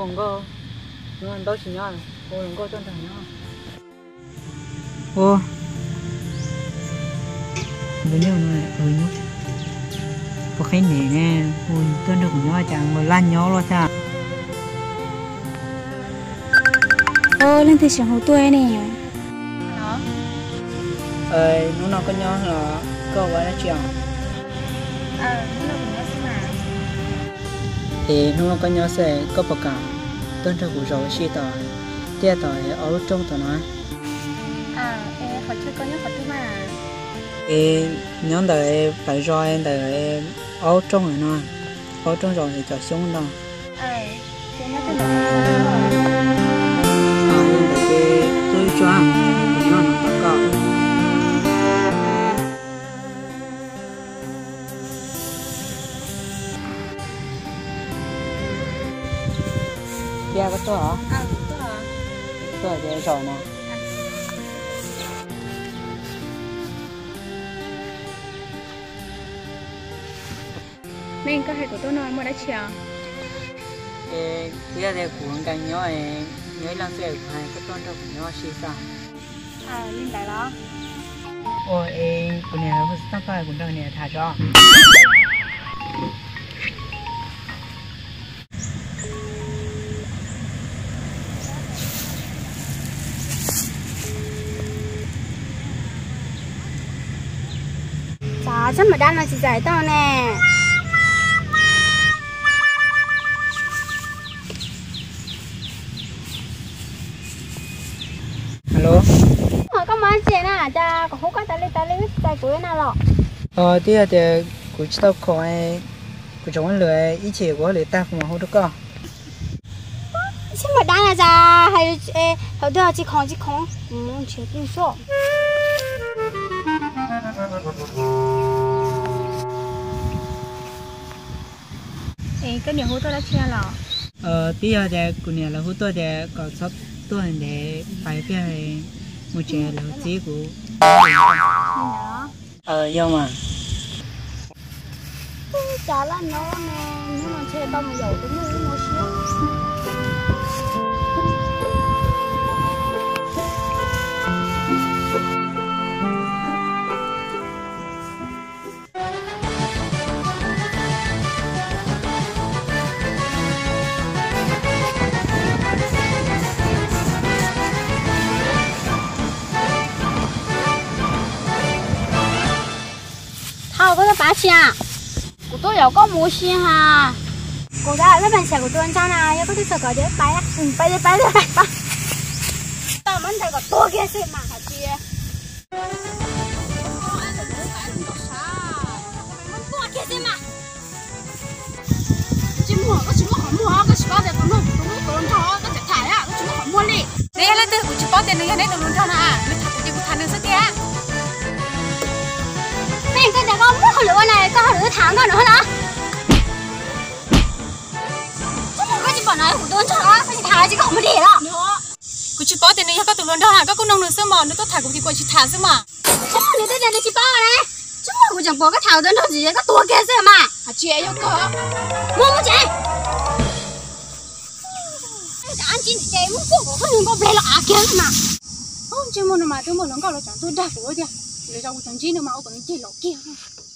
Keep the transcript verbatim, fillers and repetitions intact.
lòng cơ nhưng mà đâu chỉ nhau cô lòng cơ chân thành nhau ô với nhau này ừ nhú có cái này nè ôi tôi được nhau chẳng mà lan nhau lo cha ô lên thì chẳng hổ tuổi nè đó ơi nó nó có nhau là câu vậy đó chồng ờ nó cũng có mà thì nó có nhau sẽ có bậc cả tôi được của rồi suy tỏi tia tỏi ở trong tỏi nói à em phải chơi có nhớ phải thứ mà em nhóm đời phải rồi đời ở trong rồi nó ở trong rồi thì cho xuống đâu ờ chị nhớ cái đó à nhưng mà cái tôi cho thì nó nó có kia có chỗ hả? à có hả? Chỗ ở đây rồi nè nên có hai của tôi nói mua đã chiều cái cái này cũng càng nhỏ ấy nhớ lần sẽ hai cái con đâu cũng nhỏ xí sao à lên đại đó ôi em cái này nó sắp phải cũng đâu này thả cho chả chắc mà đang là chị giải tao nè alo ờ có mấy chị nè cha có hút cái tay lên tay lên tay của nào lọ ờ thì thì của chị tao khỏi của chúng anh lười ý chỉ của lười ta không mà hút được cơ chứ mà đang là ra hay hay đưa chị không chị không muốn chuyện tin số ê cái điều hút tôi đã chia lọ ờ tí giờ thì của nhà là hút tôi thì có sắp tôi để phải phải một trẻ là tí của ờ do mà chả là nó nè nếu mà chơi tao mà giàu tôi mua mua xíu thao có cái bá xia của tôi có có mua xia ha cô đã mấy bạn trẻ của tôi ăn chan này có thể sợ có đấy bay á bay đi bay đi bay bay tao muốn thấy có to kia xem mà hả chị chị mua có chị mua không mua có chị bao giờ cũng mua cũng mua cũng cho có thể thải á có chị mua không mua đi đây là từ của chị bao tiền này này nó luôn cho nè mình thải của chị cũng thải được sao kia mình cái này có mua hồi lửa này có hồi lửa tháng rồi nữa hả có chị bảo nói của tôi cho nó phải thả chứ không có để đó của chị bảo tiền này có tụi luôn đâu hả có cô nông nữa sớm mà nó tôi thả của chị của chị thả sớm mà chứ mà nếu tôi để chị bảo này chứ mà của chẳng có cái thảo đơn đâu gì có tua kia sớm mà hả chị yêu có mua mua chị anh chị chị muốn của không đừng có bể là à kia mà không chứ mà mà tôi muốn nó có là chẳng tôi đạp của tôi đi để cho của chẳng chị nữa mà ông còn chị lỗ kia